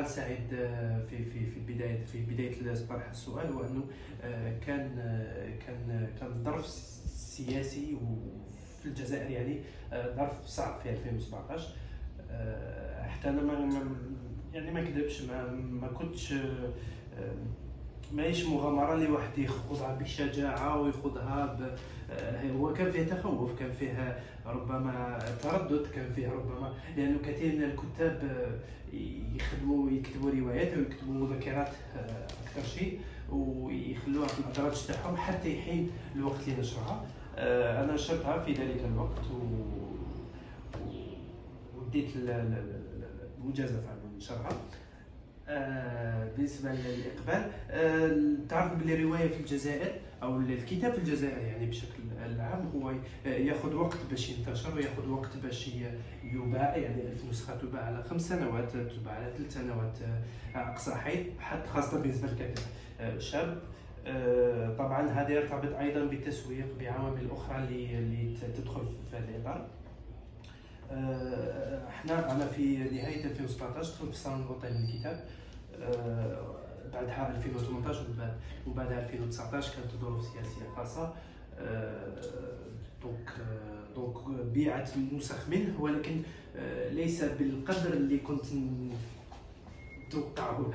قال سعيد في بدايه طرح السؤال، هو انه كان الظرف السياسي في الجزائر يعني ظرف صعب في 2017. حتى انا ما نكذبش، ما كنتش ماهيش مغامره اللي واحد يخوضها بشجاعه ويخوضها هو كان فيه تخوف، كان فيه ربما تردد، كان فيه ربما لانه كثير من الكتاب يكتبوا روايات او يكتبوا مذكرات اكثر شيء ويخلوها في الادراج تاعهم حتى يحين الوقت لنشرها. انا نشرتها في ذلك الوقت وديت المجازفه على نشرها. بالنسبه للاقبال، تعرف بلي الروايه في الجزائر او الكتاب في الجزائر يعني بشكل عام هو ياخذ وقت باش ينتشر وياخذ وقت باش يباع. يعني 1000 نسخه تباع على 5 سنوات، تباع على 3 سنوات اقصى حيث، حتى خاصه بالنسبه للكاتب شاب. طبعا هذا يرتبط ايضا بالتسويق بعوامل اخرى اللي تدخل في هذا الاطار. انا في نهايه 2017 دخلت في الصالون الوطني للكتاب، بعدها 2018 وبعدها 2019 كانت ظروف سياسيه خاصه. دونك بيعت نسخ منه، ولكن ليس بالقدر اللي كنت متوقعه.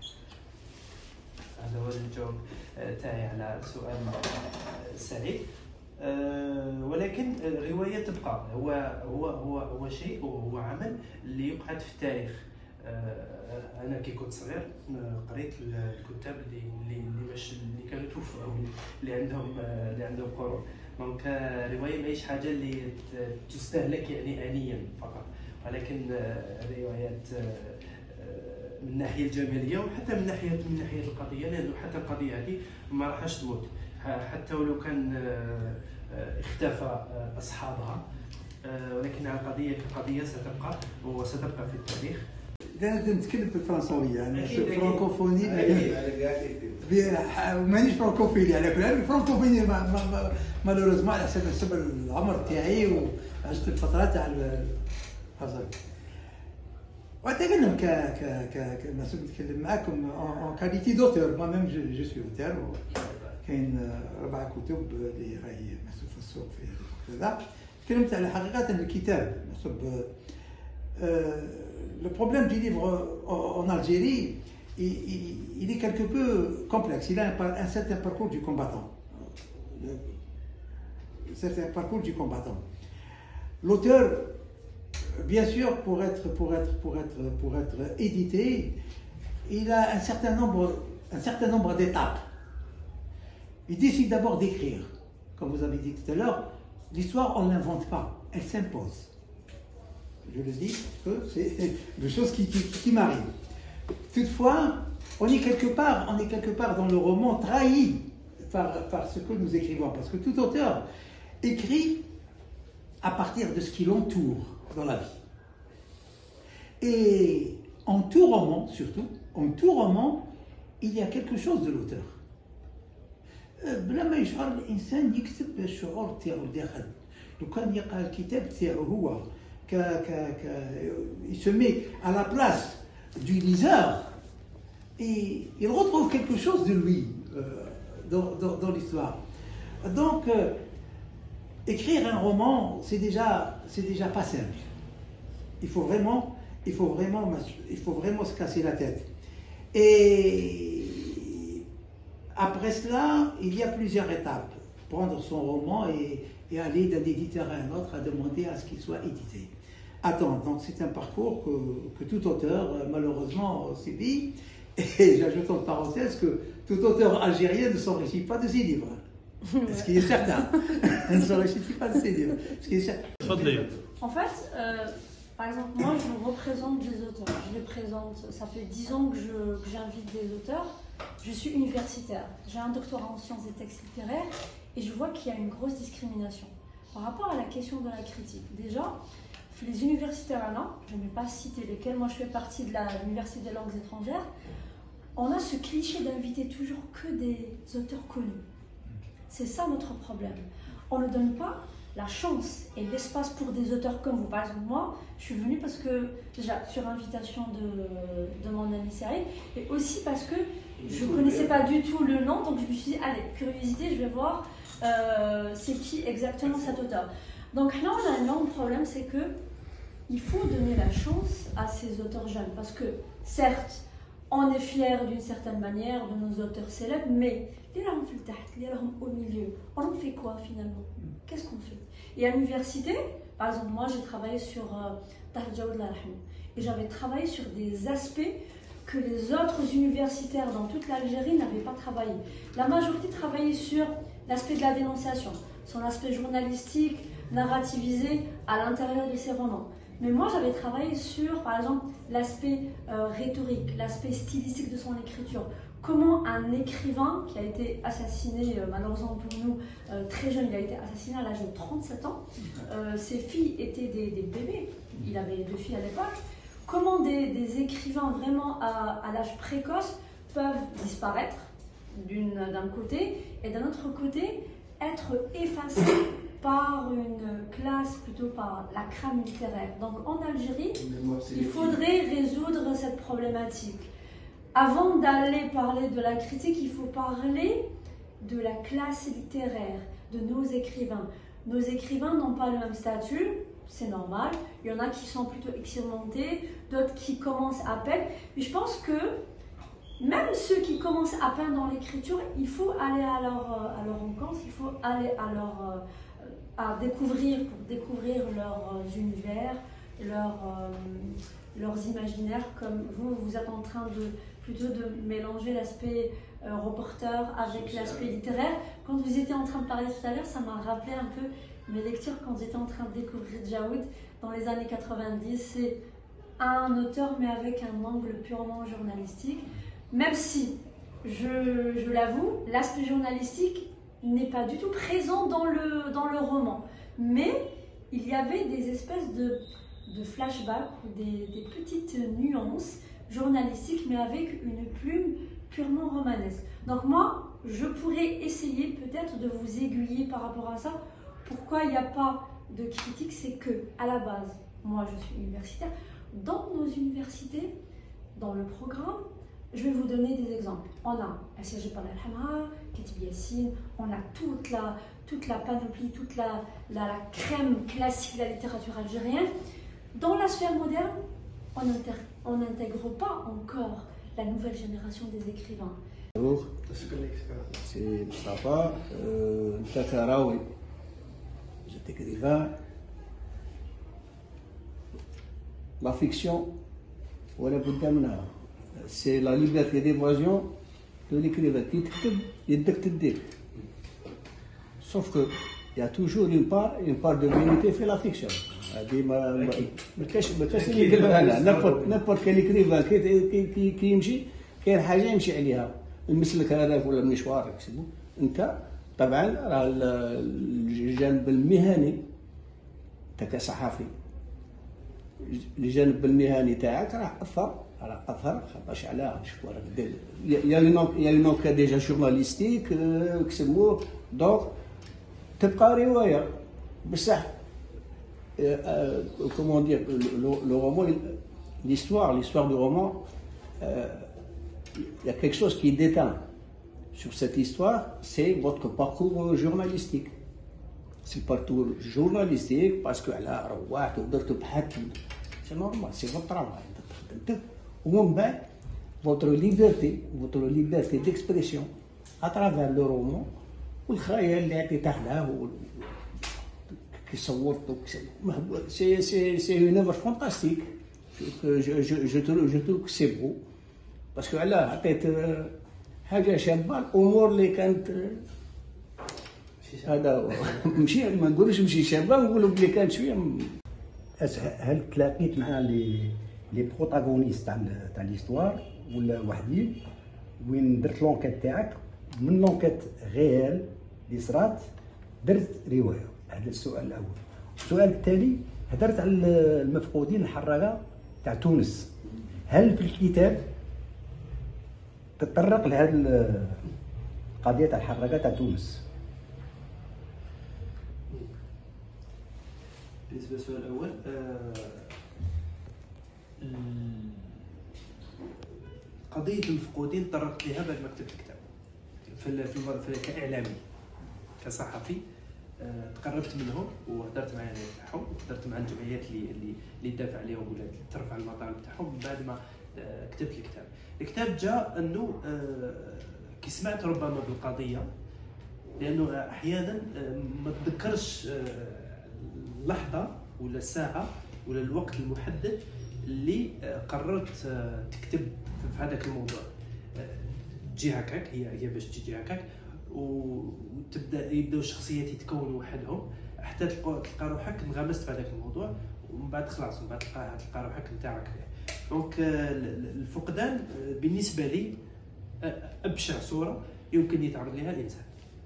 هذا هو الجواب تاعي على سؤال سعيد. ولكن الروايه تبقى هو شيء، هو عمل اللي يقعد في التاريخ. انا كي كنت صغير قريت الكتاب اللي كانوا توفوا او اللي عندهم قرون. دونك الروايه ماهيش حاجه اللي تستهلك يعني انيا فقط، ولكن الروايات من الناحيه الجماليه وحتى من ناحيه القضيه، لانه حتى القضيه هذه ما راحش تموت حتى ولو كان اختفى اصحابها، ولكن القضيه كقضيه ستبقى في التاريخ. اذا نتكلم بالفرنساويه يعني فرانكوفوني مانيش فرانكوفيلي على كل حال. الفرانكوفوني مالوريزمون على حسب العمر تاعي وعشت الفتره تاع الحصل. واتكلم كمسؤول نتكلم معاكم اون كاليتي دوتور. ما ميم جو سوي اوتور، كاين 4 كتب اللي راهي محسوب في السوق في كذا. تكلمت على حقيقه الكتاب محسوب. Le problème du livre en Algérie, il est quelque peu complexe. Il a un certain parcours du combattant. L'auteur, bien sûr, pour être édité, il a un certain nombre d'étapes. Il décide d'abord d'écrire. Comme vous avez dit tout à l'heure, l'histoire, on ne l'invente pas, elle s'impose. Je le dis que c'est des choses qui m'arrivent. Toutefois, on est quelque part dans le roman trahi par ce que nous écrivons, parce que tout auteur écrit à partir de ce qui l'entoure dans la vie. Et en tout roman, surtout, il y a quelque chose de l'auteur. بلا ما يشعر الانسان يكتب الشعور تاعو داخل. لو كان يقرا الكتاب تاعو هو il se met à la place du liseur et il retrouve quelque chose de lui dans l'histoire. Donc écrire un roman, c'est déjà pas simple. Il faut vraiment se casser la tête. Et après cela, il y a plusieurs étapes. Prendre son roman et aller d'un éditeur à un autre à demander à ce qu'il soit édité. Attends, donc c'est un parcours que tout auteur malheureusement subit. Et j'ajoute en parenthèse que tout auteur algérien ne s'enrichit pas de ses livres. Ce qui est certain. Ne s'enrichit pas de ses livres. Ce qui est certain. En fait, par exemple, moi je représente des auteurs. Je les présente, ça fait 10 ans que j'invite des auteurs. Je suis universitaire. J'ai un doctorat en sciences et textes littéraires. Et je vois qu'il y a une grosse discrimination par rapport à la question de la critique. Déjà, les universitaires là, je ne vais pas citer lesquels, moi je fais partie de l'Université des langues étrangères, on a ce cliché d'inviter toujours que des auteurs connus. C'est ça notre problème. On ne donne pas la chance et l'espace pour des auteurs comme vous. Par exemple, moi, je suis venue parce que, déjà, sur invitation de mon ami Saïd, et aussi parce que je ne connaissais pas du tout le nom, donc je me suis dit, allez, curiosité, je vais voir c'est qui exactement cet auteur. Donc là, on a un énorme problème, c'est que il faut donner la chance à ces auteurs jeunes, parce que, certes, on est fiers d'une certaine manière de nos auteurs célèbres, mais les larmes au milieu, on en fait quoi finalement? Qu'est-ce qu'on fait? Et à l'université, par exemple, moi j'ai travaillé sur et j'avais travaillé sur des aspects que les autres universitaires dans toute l'Algérie n'avaient pas travaillé. La majorité travaillait sur l'aspect de la dénonciation, son aspect journalistique, narrativisé à l'intérieur de ces romans. Mais moi, j'avais travaillé sur, par exemple, l'aspect rhétorique, l'aspect stylistique de son écriture. Comment un écrivain qui a été assassiné, malheureusement pour nous, très jeune, il a été assassiné à l'âge de 37 ans. Ses filles étaient des bébés, il avait 2 filles à l'époque. Comment des écrivains vraiment à l'âge précoce peuvent disparaître d'un côté et d'un autre côté être effacés par une classe, plutôt par la crème littéraire. Donc en Algérie, il faudrait résoudre cette problématique. Avant d'aller parler de la critique, il faut parler de la classe littéraire, de nos écrivains. Nos écrivains n'ont pas le même statut, c'est normal. Il y en a qui sont plutôt expérimentés, d'autres qui commencent à peine. Mais je pense que même ceux qui commencent à peine dans l'écriture, il faut aller à leur rencontre, il faut aller à découvrir, pour découvrir leurs univers, leurs imaginaires, comme vous êtes en train plutôt de mélanger l'aspect reporter avec l'aspect littéraire. Quand vous étiez en train de parler tout à l'heure, ça m'a rappelé un peu mes lectures quand j'étais en train de découvrir Djaoud dans les années 90. C'est un auteur mais avec un angle purement journalistique, même si, je l'avoue, l'aspect journalistique n'est pas du tout présent dans le roman. Mais il y avait des espèces de flashbacks ou des petites nuances journalistiques, mais avec une plume purement romanesque. Donc moi, je pourrais essayer peut-être de vous aiguiller par rapport à ça. Pourquoi il n'y a pas de critique? C'est que, à la base, moi je suis universitaire, dans nos universités, dans le programme, je vais vous donner des exemples. On a SG Panel Katib Yassine, on a toute la panoplie, toute la crème classique de la littérature algérienne. Dans la sphère moderne, on n'intègre pas encore la nouvelle génération des écrivains. Bonjour, c'est Mustafa, Takaraoui. J'étais écrivain. La fiction, c'est la liberté d'évasion de l'écrivain. Sauf qu'il y a toujours une part de vérité في la fiction. n'importe quel écrivain qui يمشي كاين حاجه يمشي عليها المسلك هذاك ولا المشوار يكسبوا انت طبعا راه الجانب المهني انت كصحفي الجانب المهني تاعك راه اثر خاطرش علاه شوف راك يا لو كا ديجا جورناليستيك كسبوه دونك تبقى روايه بصح comment dire, le roman, l'histoire du roman, il y a quelque chose qui déteint sur cette histoire, c'est votre parcours journalistique. C'est le parcours journalistique parce que là, c'est normal, c'est votre travail. Votre liberté d'expression à travers le roman, والخيال اللي عطيته له c'est une œuvre fantastique. Je trouve que c'est beau. Parce que là, عطيت حاجة شابة الأمور اللي كانت هذا ماشي ما نقولوش ماشي شابة نقولوا بلي كانت شوية. هل تلاقيت مع لي بروتاغونيست تاع ليستوار ولا وحدي وين درت لونكيت تاعك من لونكيت غيال اللي صرات درت رواية؟ هذا السؤال الأول. السؤال التالي هدرت على المفقودين الحراقة تاع تونس. هل في الكتاب تطرق لهذه القضية تاع الحراقة تاع تونس؟ بالنسبه للسؤال الاول قضيه المفقودين تطرقت لها بعد ما كتبت الكتاب كاعلامي كصحفي. تقربت منهم وهضرت مع الناس تاعهم وهضرت مع الجمعيات اللي دافع عليهم ولا ترفع المطالب تاعهم بعد ما كتبت الكتاب. الكتاب جاء انه كي سمعت ربما بالقضيه، لانه احيانا ما تذكرش اللحظه ولا الساعه ولا الوقت المحدد اللي قررت تكتب في هذاك الموضوع. تجي هكاك هي باش تجي هكاك وتبدا يبداو الشخصيات يتكونوا وحدهم حتى تلقى روحك انغمست في هذاك الموضوع، ومن بعد خلاص من بعد تلقى روحك نتاعك فيه. دونك الفقدان بالنسبه لي ابشع صوره يمكن يتعرض لها الانسان.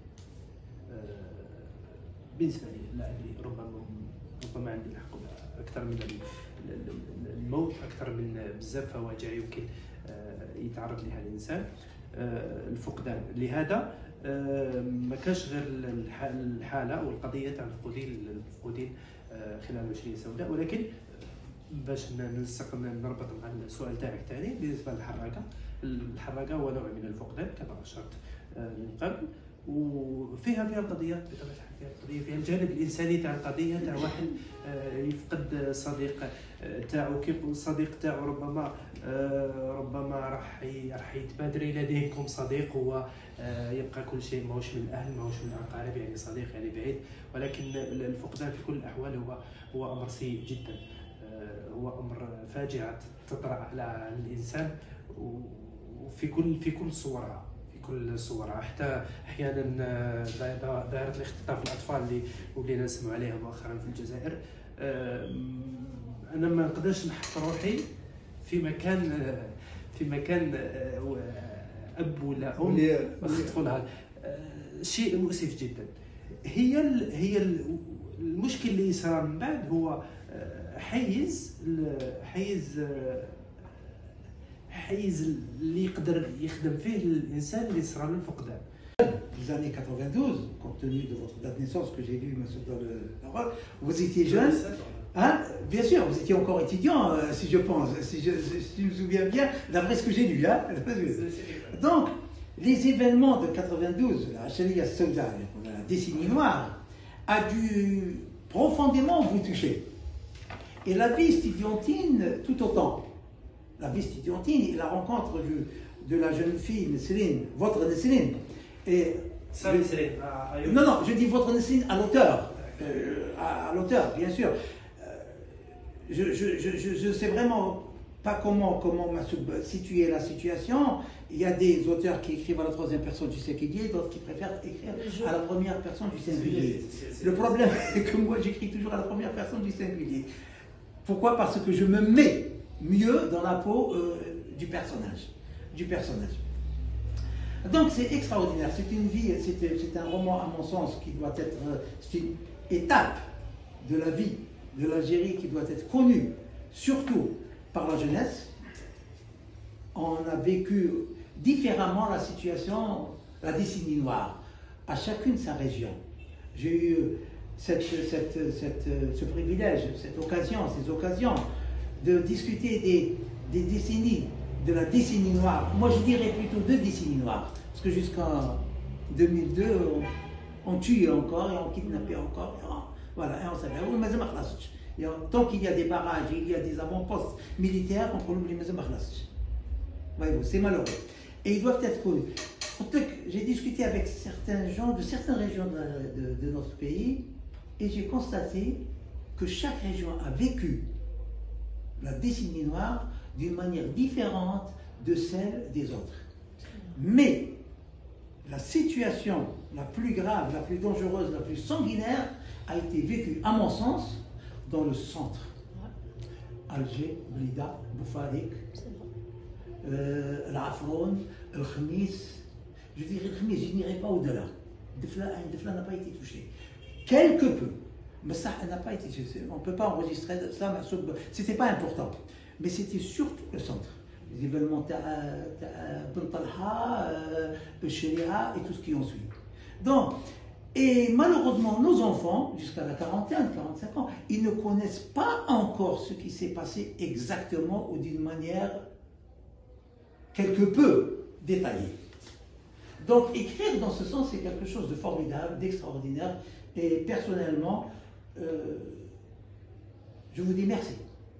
بالنسبه لي لا ادري، ربما عندي الحق اكثر من الموت، اكثر من بزاف فواجع يمكن يتعرض لها الانسان. الفقدان لهذا ما كانش غير الحاله والقضيه تاع المفقودين خلال 20 سوداء، ولكن باش نربط مع السؤال تاعك ثاني بالنسبه للحراقه هو نوع من الفقدان كما اشرت من قبل، وفيها قضيات بطبيعه الحال، فيها الجانب الانساني تاع القضيه تاع واحد يفقد صديق تاعو، كيف الصديق تاعو ربما راح يتبادر الى ذهنكم صديق هو يبقى كل شيء ماهوش من الاهل ماهوش من الاقارب، يعني صديق يعني بعيد، ولكن الفقدان في كل الاحوال هو امر سيء جدا، هو امر فاجعه تطرا على الانسان وفي كل صورها، كل صورها، حتى احيانا دائره الاختطاف الاطفال اللي ولينا نسمعوا عليها مؤخرا في الجزائر. انا ما نقدرش نحط روحي في مكان اب ولا ام يخطفوا لها، شيء مؤسف جدا. هي المشكل اللي صار من بعد هو حيز اللي يقدر يخدم فيه الانسان اللي صار له الفقدان. Les années 92, compte tenu de votre date de naissance que j'ai lu dans le Maroc, vous étiez jeune, hein? Bien sûr, vous étiez encore étudiant, si je pense, si je me souviens bien, d'après ce que j'ai lu. Hein? Donc, les événements de 92, la Sharia Sauda, la décennie noire, a dû profondément vous toucher. Et la vie estudiantine tout autant. La vie estudiantine et la rencontre de la jeune fille Nesrine, votre Nesrine. Et non, je dis votre Nesrine à l'auteur. À l'auteur, bien sûr. Je ne sais vraiment pas comment situer la situation. Il y a des auteurs qui écrivent à la troisième personne du singulier, d'autres qui préfèrent écrire à la première personne du singulier. Le problème est que moi j'écris toujours à la première personne du singulier. Pourquoi? Parce que je me mets mieux dans la peau du personnage. Donc c'est extraordinaire, c'est une vie, c'est un roman à mon sens qui doit être, c'est une étape de la vie de l'Algérie qui doit être connue, surtout par la jeunesse. On a vécu différemment la situation, la décennie noire, à chacune sa région. J'ai eu ce privilège, ces occasions de discuter des décennies, de la décennie noire. Moi je dirais plutôt 2 décennies noires, parce que jusqu'en 2002, on tuait encore et on kidnappait encore. Voilà, et on savait. Tant qu'il y a des barrages, il y a des avant-postes militaires, on oublie les voyez-vous, c'est malheureux. Et ils doivent être connus. J'ai discuté avec certains gens de certaines régions de notre pays, et j'ai constaté que chaque région a vécu la décennie noire d'une manière différente de celle des autres. Mais la situation la plus grave, la plus dangereuse, la plus sanguinaire a été vécue, à mon sens, dans le centre. Alger, Blida, Boufarik, l'Afron, le Khamis. Je dirais le Khamis, je n'irai pas au-delà. Defla n'a pas été touché. Quelque peu. Mais ça n'a pas été touché. On ne peut pas enregistrer ça, c'était pas important. Mais c'était surtout le centre. Les événements Ben Talha, Sheria et tout ce qui en suit. Donc, Et malheureusement, nos enfants, jusqu'à la quarantaine, 45 ans, ils ne connaissent pas encore ce qui s'est passé exactement ou d'une manière quelque peu détaillée. Donc écrire dans ce sens, c'est quelque chose de formidable, d'extraordinaire. Et personnellement, je vous dis merci.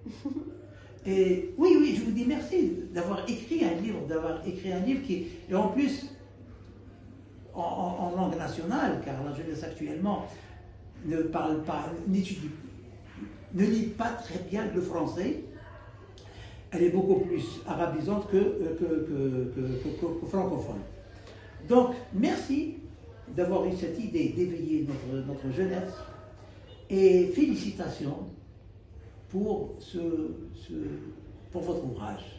Et oui, je vous dis merci d'avoir écrit un livre, qui, et en plus, en langue nationale, car la jeunesse actuellement ne parle pas, ne lit pas très bien le français. Elle est beaucoup plus arabisante que francophone. Donc, merci d'avoir eu cette idée d'éveiller notre jeunesse et félicitations pour votre ouvrage.